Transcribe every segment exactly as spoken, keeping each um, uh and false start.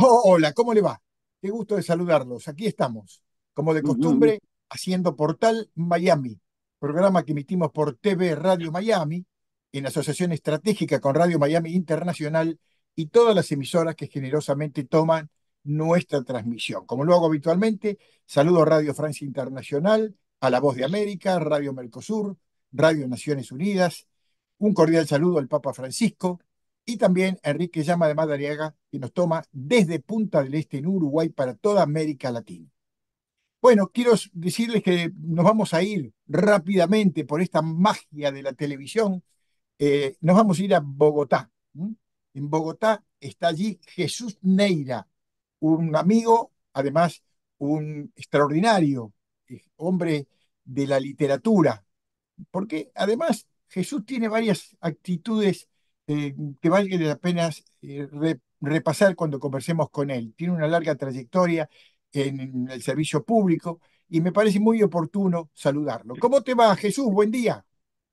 Oh, hola, ¿cómo le va? Qué gusto de saludarlos. Aquí estamos, como de Ujú. costumbre, haciendo Portal Miami, programa que emitimos por T V Radio Miami, en asociación estratégica con Radio Miami Internacional y todas las emisoras que generosamente toman nuestra transmisión. Como lo hago habitualmente, saludo a Radio Francia Internacional, a La Voz de América, Radio Mercosur, Radio Naciones Unidas, un cordial saludo al Papa Francisco y también a Enrique Llama de Madariaga, que nos toma desde Punta del Este en Uruguay para toda América Latina. Bueno, quiero decirles que nos vamos a ir rápidamente por esta magia de la televisión. Eh, nos vamos a ir a Bogotá. ¿m? En Bogotá está allí Jesús Neira, un amigo, además un extraordinario eh, hombre de la literatura, porque además Jesús tiene varias actitudes eh, que vale la pena eh, re- repasar cuando conversemos con él. Tiene una larga trayectoria en el servicio público y me parece muy oportuno saludarlo. ¿Cómo te va, Jesús? Buen día.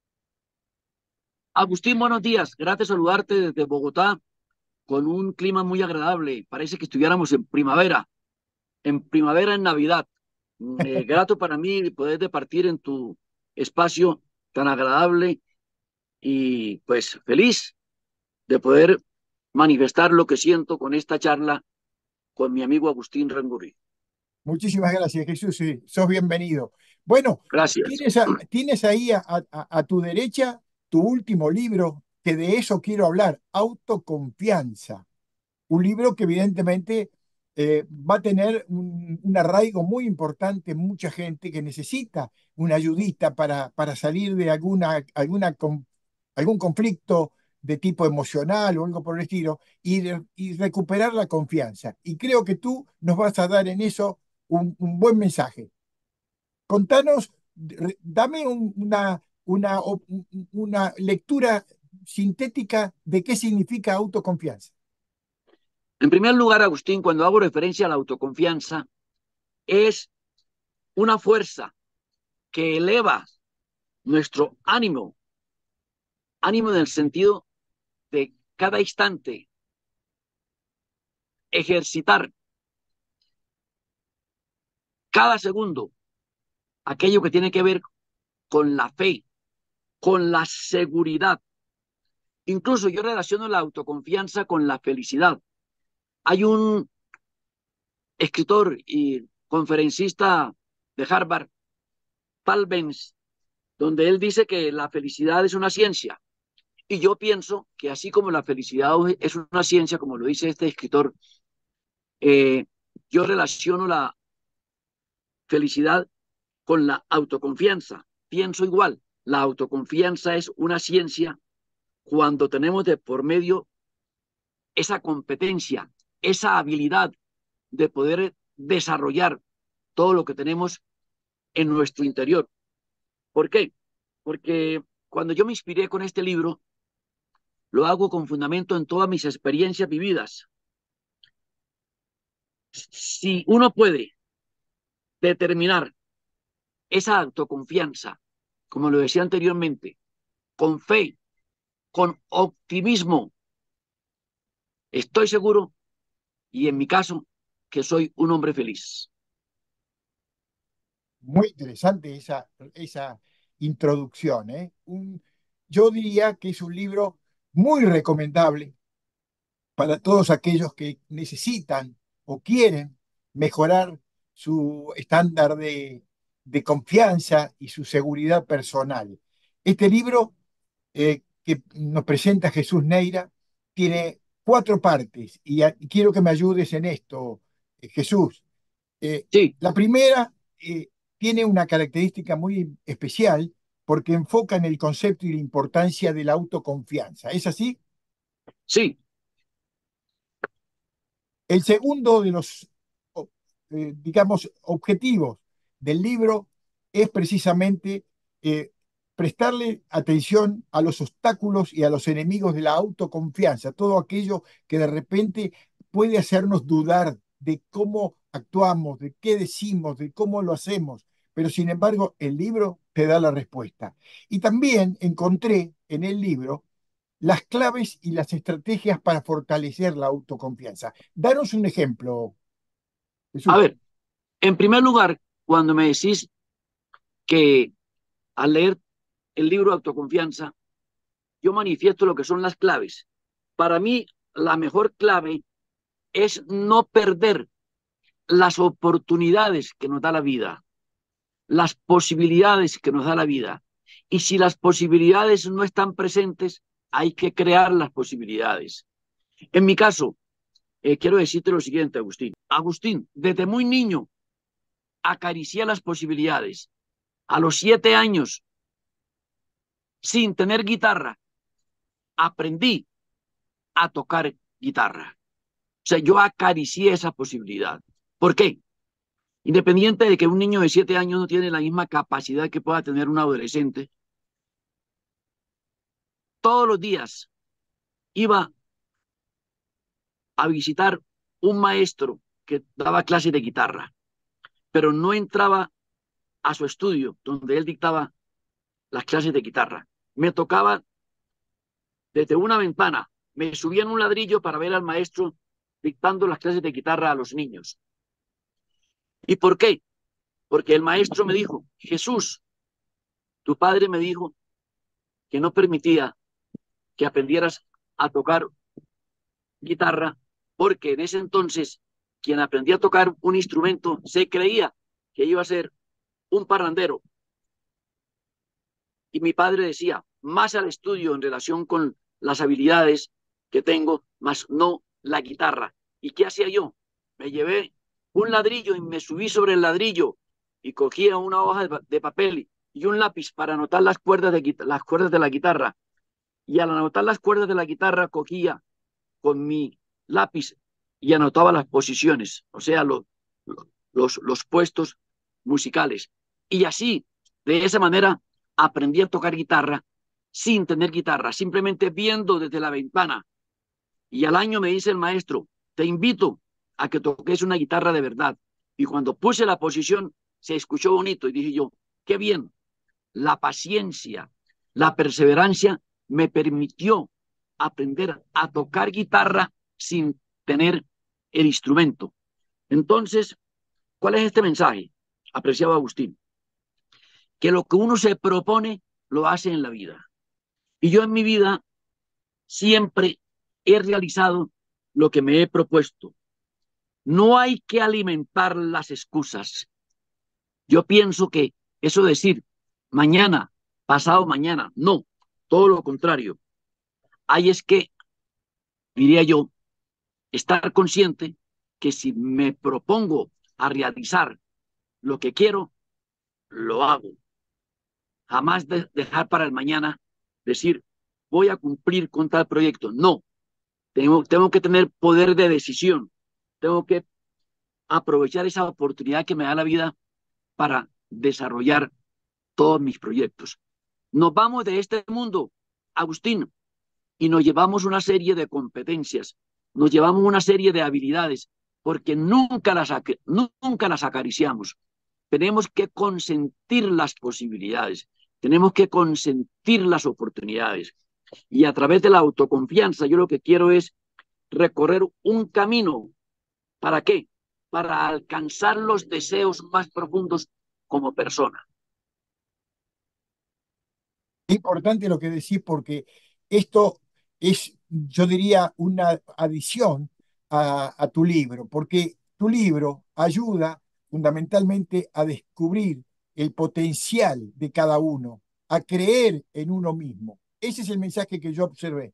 Agustín, buenos días. Gracias saludarte desde Bogotá con un clima muy agradable. Parece que estuviéramos en primavera, en primavera en Navidad. Mm, eh, grato para mí poder departir en tu espacio tan agradable y pues feliz de poder manifestar lo que siento con esta charla con mi amigo Agustín Ranguri. Muchísimas gracias, Jesús. Sí, sos bienvenido. Bueno, Gracias. tienes, a- tienes ahí a, a- a tu derecha tu último libro, que de eso quiero hablar, Autoconfianza. Un libro que evidentemente eh, va a tener un, un arraigo muy importante en mucha gente que necesita una ayudita para, para salir de alguna, alguna, con- algún conflicto de tipo emocional o algo por el estilo y, de- y recuperar la confianza. Y creo que tú nos vas a dar en eso un, un buen mensaje. Contanos, re- dame un- una, una, o- una lectura sintética de qué significa autoconfianza. En primer lugar, Agustín, cuando hago referencia a la autoconfianza, es una fuerza que eleva nuestro ánimo, ánimo en el sentido de cada instante ejercitar cada segundo aquello que tiene que ver con la fe, con la seguridad. Incluso yo relaciono la autoconfianza con la felicidad. Hay un escritor y conferencista de Harvard, Tal Benz, donde él dice que la felicidad es una ciencia. Y yo pienso que así como la felicidad es una ciencia, como lo dice este escritor, eh, yo relaciono la felicidad con la autoconfianza. Pienso igual, la autoconfianza es una ciencia cuando tenemos de por medio esa competencia, esa habilidad de poder desarrollar todo lo que tenemos en nuestro interior. ¿Por qué? Porque cuando yo me inspiré con este libro, lo hago con fundamento en todas mis experiencias vividas. Si uno puede determinar esa autoconfianza, como lo decía anteriormente, con fe, con optimismo, estoy seguro, y en mi caso, que soy un hombre feliz. Muy interesante esa, esa introducción, ¿eh? Un- yo diría que es un libro muy recomendable para todos aquellos que necesitan o quieren mejorar su estándar de, de confianza y su seguridad personal. Este libro eh, que nos presenta Jesús Neira tiene cuatro partes y, a- y quiero que me ayudes en esto, eh, Jesús. Eh, Sí, la primera eh, tiene una característica muy especial porque enfoca en el concepto y la importancia de la autoconfianza. ¿Es así? sí, El segundo de los, o- eh, digamos, objetivos del libro es precisamente eh, prestarle atención a los obstáculos y a los enemigos de la autoconfianza, todo aquello que de repente puede hacernos dudar de cómo actuamos, de qué decimos, de cómo lo hacemos, pero sin embargo el libro te da la respuesta. Y también encontré en el libro las claves y las estrategias para fortalecer la autoconfianza. Danos un ejemplo, A Jesús. ver, en primer lugar, cuando me decís que al leer el libro Autoconfianza, yo manifiesto lo que son las claves. Para mí, la mejor clave es no perder las oportunidades que nos da la vida, las posibilidades que nos da la vida. Y si las posibilidades no están presentes, hay que crear las posibilidades. En mi caso, eh, quiero decirte lo siguiente, Agustín. Agustín, desde muy niño, acaricié las posibilidades. A los siete años, sin tener guitarra, aprendí a tocar guitarra. O sea, yo acaricié esa posibilidad. ¿Por qué? Independiente de que un niño de siete años no tiene la misma capacidad que pueda tener un adolescente, todos los días iba a visitar un maestro que daba clases de guitarra, pero no entraba a su estudio donde él dictaba las clases de guitarra. Me tocaba desde una ventana, me subía en un ladrillo para ver al maestro dictando las clases de guitarra a los niños. ¿Y por qué? Porque el maestro me dijo, Jesús, tu padre me dijo que no permitía que aprendieras a tocar guitarra, porque en ese entonces quien aprendía a tocar un instrumento se creía que iba a ser un parrandero. Y mi padre decía, más al estudio en relación con las habilidades que tengo, más no la guitarra. ¿Y qué hacía yo? Me llevé un ladrillo y me subí sobre el ladrillo y cogía una hoja de, de papel y un lápiz para anotar las cuerdas, de, las cuerdas de la guitarra. Y al anotar las cuerdas de la guitarra cogía con mi lápiz y anotaba las posiciones, o sea, lo, lo, los, los puestos musicales. Y así, de esa manera, aprendí a tocar guitarra sin tener guitarra, simplemente viendo desde la ventana. Y al año me dice el maestro, te invito a que toques una guitarra de verdad. Y cuando puse la posición, se escuchó bonito y dije yo, qué bien, la paciencia, la perseverancia me permitió aprender a tocar guitarra sin tener el instrumento. Entonces, ¿cuál es este mensaje, apreciado Agustín? Que lo que uno se propone lo hace en la vida. Y yo en mi vida siempre he realizado lo que me he propuesto. No hay que alimentar las excusas. Yo pienso que eso de decir mañana, pasado mañana, no, todo lo contrario. Hay es que, diría yo, estar consciente que si me propongo a realizar lo que quiero, lo hago. Jamás de dejar para el mañana decir, voy a cumplir con tal proyecto. No, tengo, tengo que tener poder de decisión. Tengo que aprovechar esa oportunidad que me da la vida para desarrollar todos mis proyectos. Nos vamos de este mundo, Agustín, y nos llevamos una serie de competencias, nos llevamos una serie de habilidades, porque nunca las, nunca las acariciamos. Tenemos que consentir las posibilidades, tenemos que consentir las oportunidades. Y a través de la autoconfianza, yo lo que quiero es recorrer un camino. ¿Para qué? Para alcanzar los deseos más profundos como persona. Es importante lo que decís porque esto es, yo diría, una adición a, a tu libro, porque tu libro ayuda fundamentalmente a descubrir el potencial de cada uno, a creer en uno mismo. Ese es el mensaje que yo observé.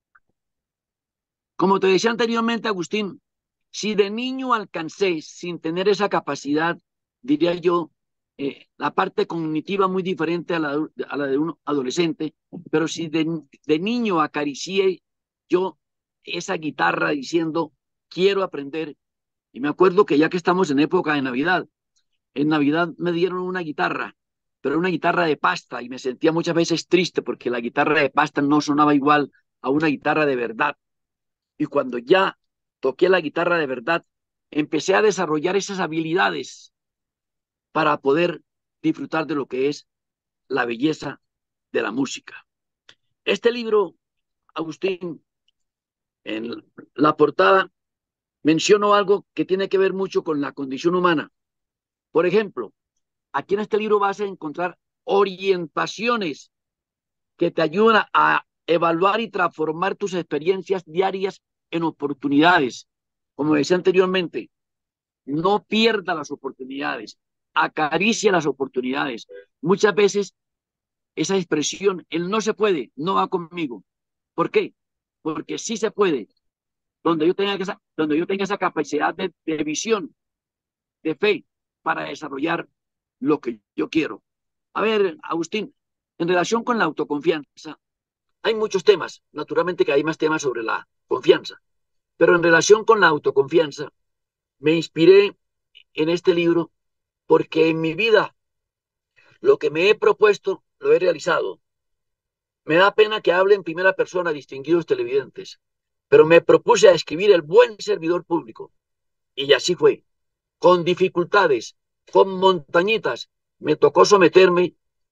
Como te decía anteriormente, Agustín, si de niño alcancé sin tener esa capacidad, diría yo, eh, la parte cognitiva muy diferente a la, a la de un adolescente, pero si de, de niño acaricié yo esa guitarra diciendo, quiero aprender, y me acuerdo que ya que estamos en época de Navidad, en Navidad me dieron una guitarra, pero una guitarra de pasta, y me sentía muchas veces triste porque la guitarra de pasta no sonaba igual a una guitarra de verdad. Y cuando ya toqué la guitarra de verdad, empecé a desarrollar esas habilidades para poder disfrutar de lo que es la belleza de la música. Este libro, Agustín, en la portada menciono algo que tiene que ver mucho con la condición humana. Por ejemplo, aquí en este libro vas a encontrar orientaciones que te ayudan a evaluar y transformar tus experiencias diarias en oportunidades. Como decía anteriormente, no pierda las oportunidades, acaricia las oportunidades. Muchas veces esa expresión, el no se puede, no va conmigo. ¿Por qué? Porque sí se puede. Donde yo tenga esa, donde yo tenga esa capacidad de, de visión, de fe, para desarrollar lo que yo quiero. A ver, Agustín, en relación con la autoconfianza, hay muchos temas, naturalmente que hay más temas sobre la confianza, pero en relación con la autoconfianza, me inspiré en este libro porque en mi vida lo que me he propuesto lo he realizado. Me da pena que hable en primera persona, distinguidos televidentes, pero me propuse a escribir el buen servidor público y así fue. Con dificultades, con montañitas, me tocó someterme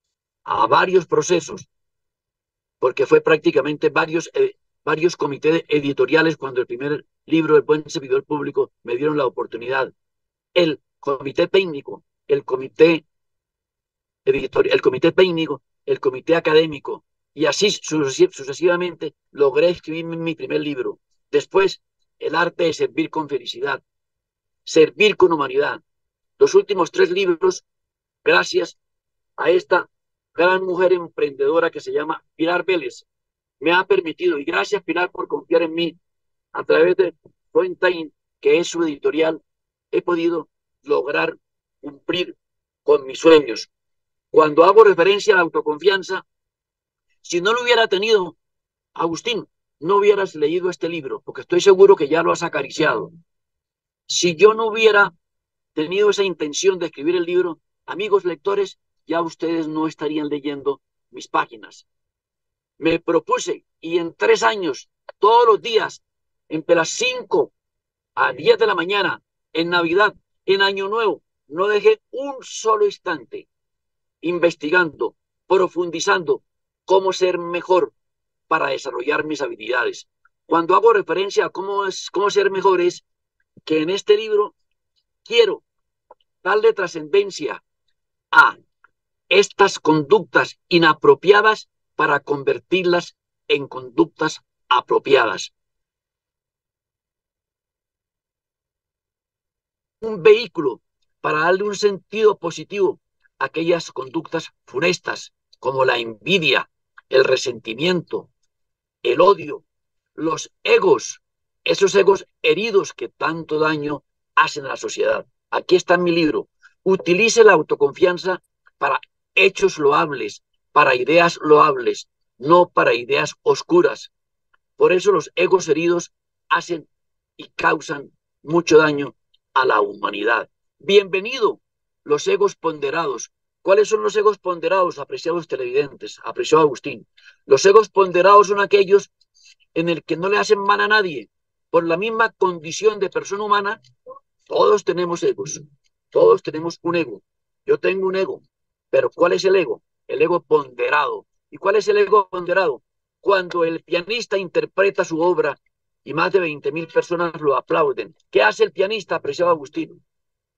a varios procesos, porque fue prácticamente varios, eh, varios comités editoriales cuando el primer libro, El buen servidor público, me dieron la oportunidad. El comité técnico, el comité editorial, el comité técnico, el comité académico, y así sucesivamente logré escribir mi primer libro. Después, El arte de servir con felicidad, Servir con humanidad. Los últimos tres libros, gracias a esta gran mujer emprendedora que se llama Pilar Vélez, me ha permitido, y gracias Pilar por confiar en mí, a través de Fuentain, que es su editorial, he podido lograr cumplir con mis sueños. Cuando hago referencia a la autoconfianza, si no lo hubiera tenido, Agustín, no hubieras leído este libro, porque estoy seguro que ya lo has acariciado. Si yo no hubiera tenido esa intención de escribir el libro, amigos lectores, ya ustedes no estarían leyendo mis páginas. Me propuse, y en tres años, todos los días, entre las cinco a diez de la mañana, en Navidad, en Año Nuevo, no dejé un solo instante investigando, profundizando cómo ser mejor para desarrollar mis habilidades. Cuando hago referencia a cómo, es, cómo ser mejor, es que en este libro quiero darle trascendencia a estas conductas inapropiadas para convertirlas en conductas apropiadas. Un vehículo para darle un sentido positivo a aquellas conductas funestas, como la envidia, el resentimiento, el odio, los egos, esos egos heridos que tanto daño hacen a la sociedad. Aquí está en mi libro. Utilice la autoconfianza para hechos loables, para ideas loables, no para ideas oscuras. Por eso los egos heridos hacen y causan mucho daño a la humanidad. Bienvenido los egos ponderados. ¿Cuáles son los egos ponderados, apreciados televidentes, apreciado Agustín? Los egos ponderados son aquellos en el que no le hacen mal a nadie. Por la misma condición de persona humana, todos tenemos egos, todos tenemos un ego. Yo tengo un ego, pero ¿cuál es el ego? El ego ponderado. ¿Y cuál es el ego ponderado? Cuando el pianista interpreta su obra y más de veinte mil personas lo aplauden. ¿Qué hace el pianista, apreciado Agustín?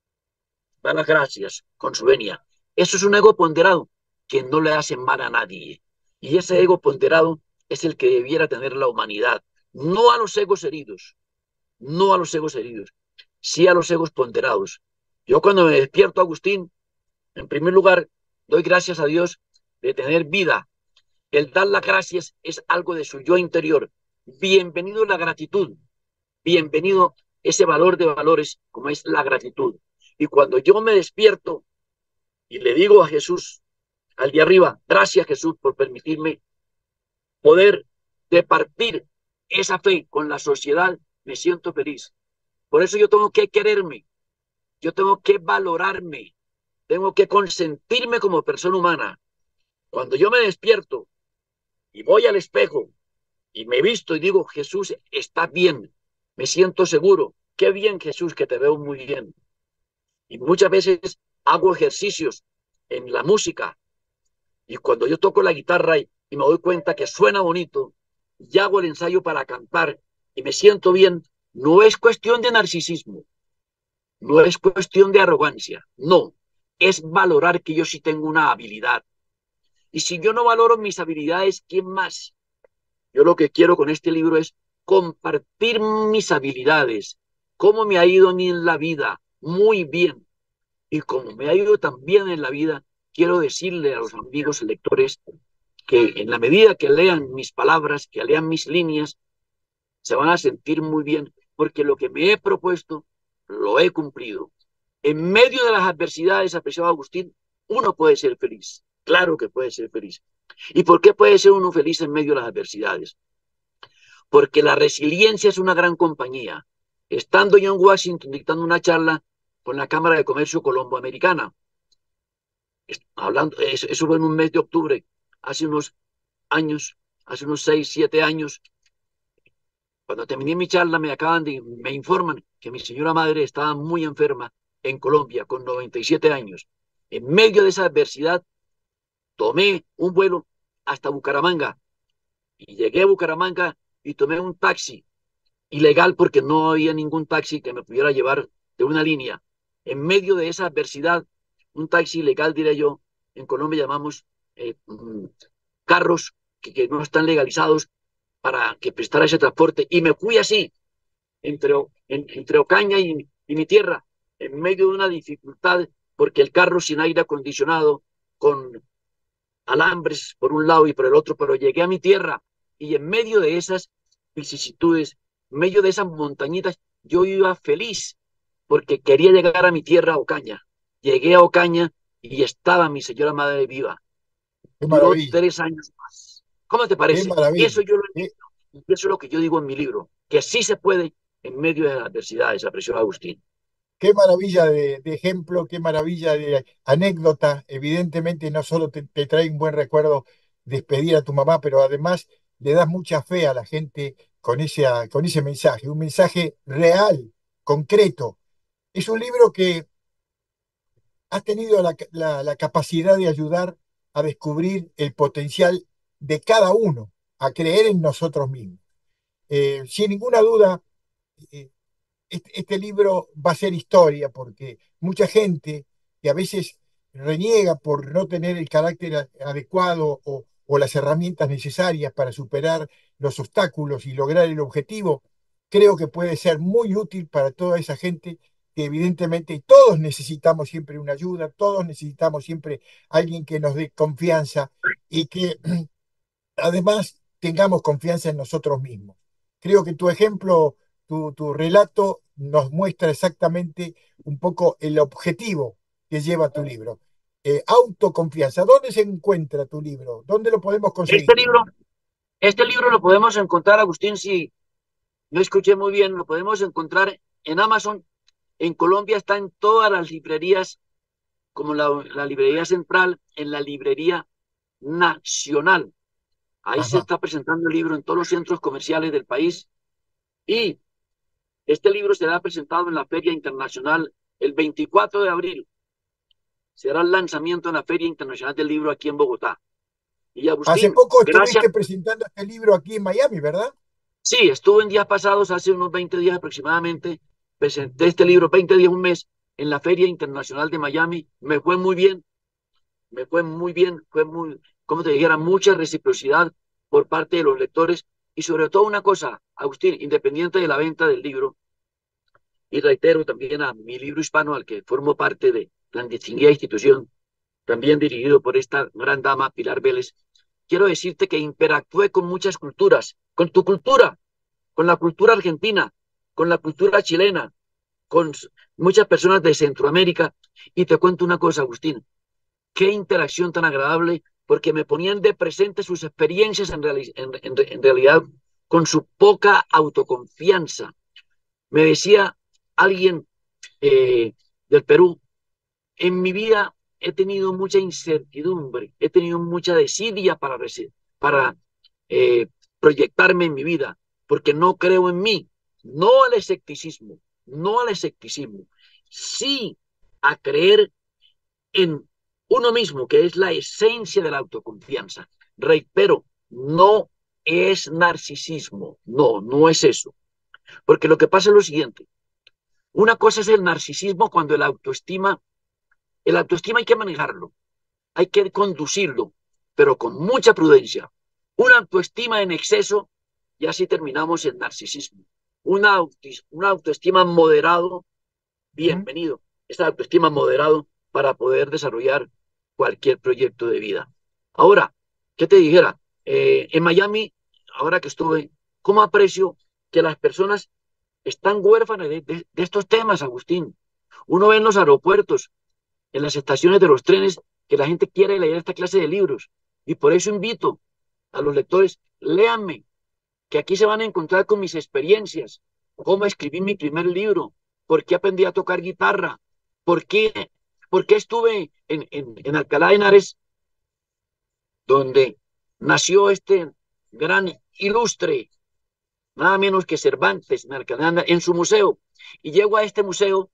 Da las gracias con su venia. Eso es un ego ponderado que no le hace mal a nadie. Y ese ego ponderado es el que debiera tener la humanidad. No a los egos heridos, no a los egos heridos, sí a los egos ponderados. Yo cuando me despierto, Agustín, en primer lugar, doy gracias a Dios de tener vida. El dar las gracias es algo de su yo interior. Bienvenido la gratitud, bienvenido ese valor de valores como es la gratitud. Y cuando yo me despierto y le digo a Jesús, al de arriba, gracias Jesús por permitirme poder departir esa fe con la sociedad, me siento feliz. Por eso yo tengo que quererme, yo tengo que valorarme, tengo que consentirme como persona humana. Cuando yo me despierto y voy al espejo y me visto y digo, Jesús, está bien, me siento seguro, qué bien Jesús, que te veo muy bien. Y muchas veces hago ejercicios en la música y cuando yo toco la guitarra y, y me doy cuenta que suena bonito, y hago el ensayo para cantar y me siento bien, no es cuestión de narcisismo, no es cuestión de arrogancia, no, es valorar que yo sí tengo una habilidad. Y si yo no valoro mis habilidades, ¿quién más? Yo lo que quiero con este libro es compartir mis habilidades, cómo me ha ido a mí en la vida, muy bien. Y como me ha ido tan bien en la vida, quiero decirle a los amigos lectores que en la medida que lean mis palabras, que lean mis líneas, se van a sentir muy bien, porque lo que me he propuesto lo he cumplido. En medio de las adversidades, apreciado Agustín, uno puede ser feliz. Claro que puede ser feliz. ¿Y por qué puede ser uno feliz en medio de las adversidades? Porque la resiliencia es una gran compañía. Estando yo en Washington dictando una charla con la Cámara de Comercio Colombo-Americana, hablando, eso, eso fue en un mes de octubre, hace unos años, hace unos seis, siete años, cuando terminé mi charla me acaban de, me informan que mi señora madre estaba muy enferma en Colombia con noventa y siete años. En medio de esa adversidad tomé un vuelo hasta Bucaramanga y llegué a Bucaramanga y tomé un taxi ilegal porque no había ningún taxi que me pudiera llevar de una línea. En medio de esa adversidad, un taxi ilegal, diré yo, en Colombia llamamos eh, mm, carros que, que, no están legalizados para que prestara ese transporte. Y me fui así, entre, en, entre Ocaña y, y mi tierra, en medio de una dificultad, porque el carro sin aire acondicionado, con alambres por un lado y por el otro, pero llegué a mi tierra y en medio de esas vicisitudes, en medio de esas montañitas, yo iba feliz porque quería llegar a mi tierra, a Ocaña. Llegué a Ocaña y estaba mi señora madre viva. Qué Duró maravilla, tres años más. ¿Cómo te qué parece? Eso maravilla. yo lo Qué, entiendo. Y eso es lo que yo digo en mi libro, que sí se puede en medio de las adversidades, apreció Agustín. Qué maravilla de, de ejemplo, qué maravilla de anécdota. Evidentemente no solo te, te trae un buen recuerdo despedir a tu mamá, pero además le das mucha fe a la gente con ese, con ese mensaje, un mensaje real, concreto. Es un libro que has tenido la, la- la capacidad de ayudar a descubrir el potencial de cada uno, a creer en nosotros mismos. Eh, sin ninguna duda, eh, este, este libro va a ser historia porque mucha gente que a veces reniega por no tener el carácter a- adecuado o, o las herramientas necesarias para superar los obstáculos y lograr el objetivo, creo que puede ser muy útil para toda esa gente que evidentemente todos necesitamos siempre una ayuda, todos necesitamos siempre alguien que nos dé confianza y que además tengamos confianza en nosotros mismos. Creo que tu ejemplo, tu, tu relato nos muestra exactamente un poco el objetivo que lleva tu libro. Eh, autoconfianza. ¿Dónde se encuentra tu libro? ¿Dónde lo podemos Este conseguir? libro, este libro lo podemos encontrar, Agustín, si no escuché muy bien, lo podemos encontrar en Amazon. En Colombia está en todas las librerías, como la, la librería central, en la librería nacional. Ahí se Ajá. está presentando el libro en todos los centros comerciales del país. Y este libro será presentado en la Feria Internacional el veinticuatro de abril. Será el lanzamiento en la Feria Internacional del Libro aquí en Bogotá. Y Hace Agustín, poco gracias. estuviste presentando este libro aquí en Miami, ¿verdad? Sí, estuve en días pasados, hace unos veinte días aproximadamente, presenté este libro, veinte días, un mes, en la Feria Internacional de Miami. Me fue muy bien, me fue muy bien, fue muy, como te dijera, mucha reciprocidad por parte de los lectores y sobre todo una cosa, Agustín, independiente de la venta del libro, y reitero también a mi libro hispano, al que formo parte de la distinguida institución, también dirigido por esta gran dama Pilar Vélez, quiero decirte que interactué con muchas culturas, con tu cultura, con la cultura argentina, con la cultura chilena, con muchas personas de Centroamérica. Y te cuento una cosa, Agustín, qué interacción tan agradable, porque me ponían de presente sus experiencias en, reali en, en, en realidad con su poca autoconfianza. Me decía alguien eh, del Perú, en mi vida he tenido mucha incertidumbre, he tenido mucha desidia para, para eh, proyectarme en mi vida, porque no creo en mí, no al escepticismo, no al escepticismo, sí a creer en uno mismo, que es la esencia de la autoconfianza. Reitero, no es narcisismo. No, no es eso. Porque lo que pasa es lo siguiente. Una cosa es el narcisismo cuando el autoestima, el autoestima hay que manejarlo, hay que conducirlo, pero con mucha prudencia. Una autoestima en exceso, y así terminamos en narcisismo. Una, autis- una autoestima moderado, Ujú. bienvenido. Esta autoestima moderado para poder desarrollar cualquier proyecto de vida. Ahora, ¿qué te dijera? Eh, en Miami, ahora que estuve, ¿cómo aprecio que las personas están huérfanas de, de- de estos temas, Agustín? Uno ve en los aeropuertos, en las estaciones de los trenes, que la gente quiere leer esta clase de libros. Y por eso invito a los lectores, léanme, que aquí se van a encontrar con mis experiencias, cómo escribí mi primer libro, por qué aprendí a tocar guitarra, por qué, por qué estuve en, en, en Alcalá de Henares, donde nació este gran ilustre, nada menos que Cervantes, en Alcalá de Henares, en su museo. Y llego a este museo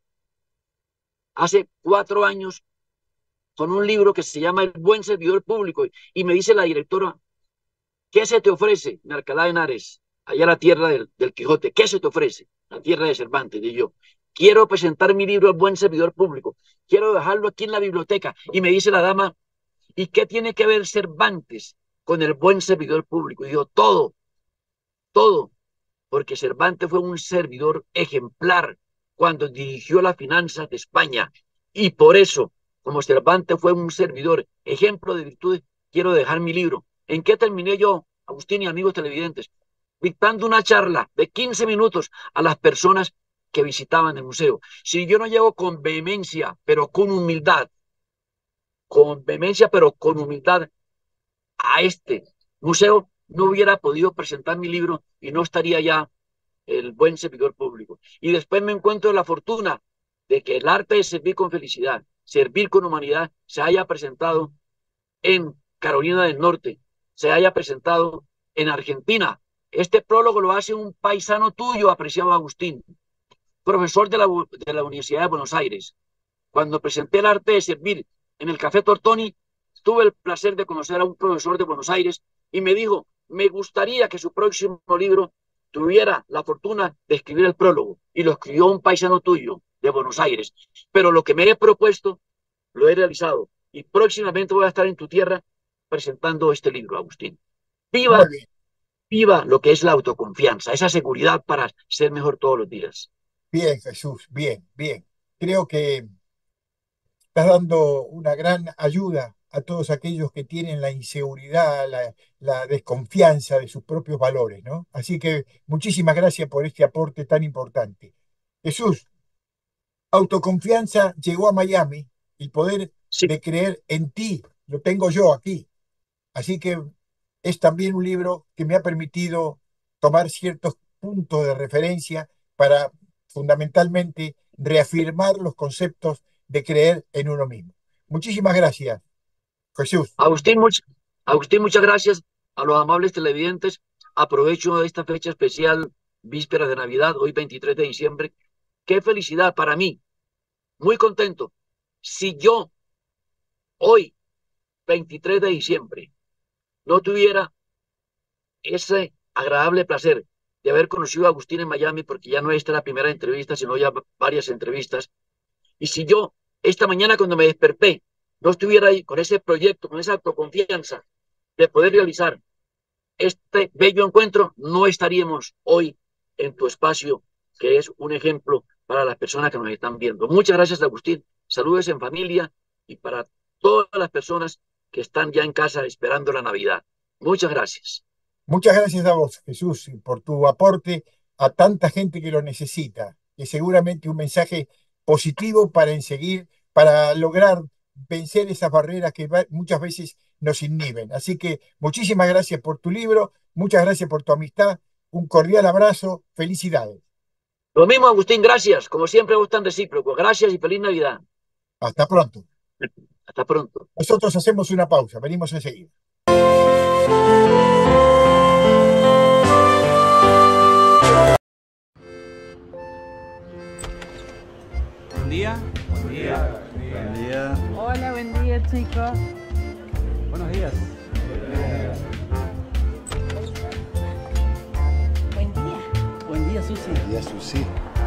hace cuatro años con un libro que se llama El buen servidor público. Y me dice la directora, ¿qué se te ofrece en Alcalá de Henares? Allá la tierra del, del Quijote. ¿Qué se te ofrece? La tierra de Cervantes. Y yo, quiero presentar mi libro El buen servidor público. Quiero dejarlo aquí en la biblioteca. Y me dice la dama, ¿y qué tiene que ver Cervantes con el buen servidor público? Y yo, todo, todo, porque Cervantes fue un servidor ejemplar cuando dirigió las finanzas de España. Y por eso, como Cervantes fue un servidor, ejemplo de virtudes, quiero dejar mi libro. ¿En qué terminé yo, Agustín y amigos televidentes? Dictando una charla de quince minutos a las personas que visitaban el museo. Si yo no llego con vehemencia, pero con humildad, con vehemencia, pero con humildad a este museo, no hubiera podido presentar mi libro y no estaría ya el buen servidor público. Y después me encuentro la fortuna de que el arte de servir con felicidad, servir con humanidad, se haya presentado en Carolina del Norte, se haya presentado en Argentina. Este prólogo lo hace un paisano tuyo, apreciado Agustín, profesor de la, de la Universidad de Buenos Aires. Cuando presenté el arte de servir en el Café Tortoni, tuve el placer de conocer a un profesor de Buenos Aires y me dijo, me gustaría que su próximo libro tuviera la fortuna de escribir el prólogo. Y lo escribió un paisano tuyo de Buenos Aires. Pero lo que me he propuesto, lo he realizado. Y próximamente voy a estar en tu tierra presentando este libro, Agustín. Muy Viva, bien, viva lo que es la autoconfianza, esa seguridad para ser mejor todos los días. bien, Jesús, bien, bien. Creo que estás dando una gran ayuda a todos aquellos que tienen la inseguridad, la, la desconfianza de sus propios valores, ¿no? Así que muchísimas gracias por este aporte tan importante. Jesús, autoconfianza llegó a Miami, el poder Sí, de creer en ti, lo tengo yo aquí. Así que es también un libro que me ha permitido tomar ciertos puntos de referencia para fundamentalmente reafirmar los conceptos de creer en uno mismo. Muchísimas gracias, Jesús. Agustín, much, Agustín, muchas gracias a los amables televidentes. Aprovecho esta fecha especial, víspera de Navidad, hoy veintitrés de diciembre. Qué felicidad para mí, muy contento. Si yo hoy, veintitrés de diciembre, no tuviera ese agradable placer de haber conocido a Agustín en Miami, porque ya no es esta la primera entrevista, sino ya varias entrevistas, y si yo esta mañana cuando me desperté no estuviera ahí con ese proyecto, con esa autoconfianza de poder realizar este bello encuentro, no estaríamos hoy en tu espacio, que es un ejemplo para las personas que nos están viendo. Muchas gracias, Agustín. Saludos en familia y para todas las personas que están ya en casa esperando la Navidad. Muchas gracias. Muchas gracias a vos, Jesús, por tu aporte a tanta gente que lo necesita. Es seguramente un mensaje positivo para enseguir, para lograr vencer esas barreras que muchas veces nos inhiben. Así que muchísimas gracias por tu libro, muchas gracias por tu amistad, un cordial abrazo, felicidades. Lo mismo, Agustín, gracias. Como siempre, vos tan recíproco. Gracias y feliz Navidad. Hasta pronto. Hasta pronto. Nosotros hacemos una pausa, venimos enseguida. Buen día. Buen día. Buen día. Hola, buen día, chicos. Buenos días. Susi. Y a Susi.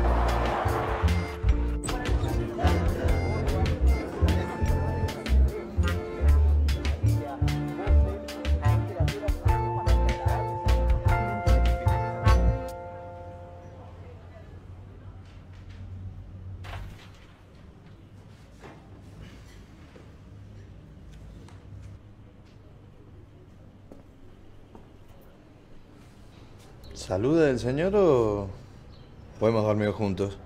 ¿Saluda del señor o podemos dormir juntos?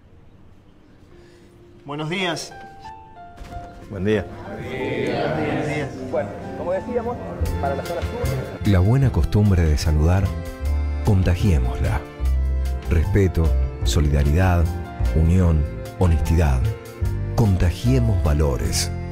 Buenos días. Buen día. Buenos días. Bueno, como decíamos, para la zona sur... La buena costumbre de saludar, contagiémosla. Respeto, solidaridad, unión, honestidad. Contagiemos valores.